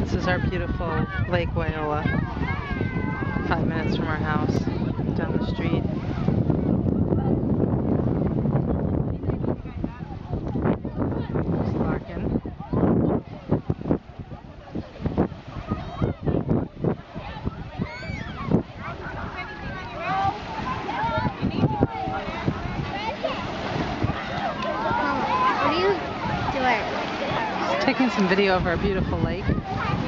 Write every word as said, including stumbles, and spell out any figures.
This is our beautiful Lake Wyola, five minutes from our house, down the street. There's Larkin. What are you doing? Just taking some video of our beautiful lake.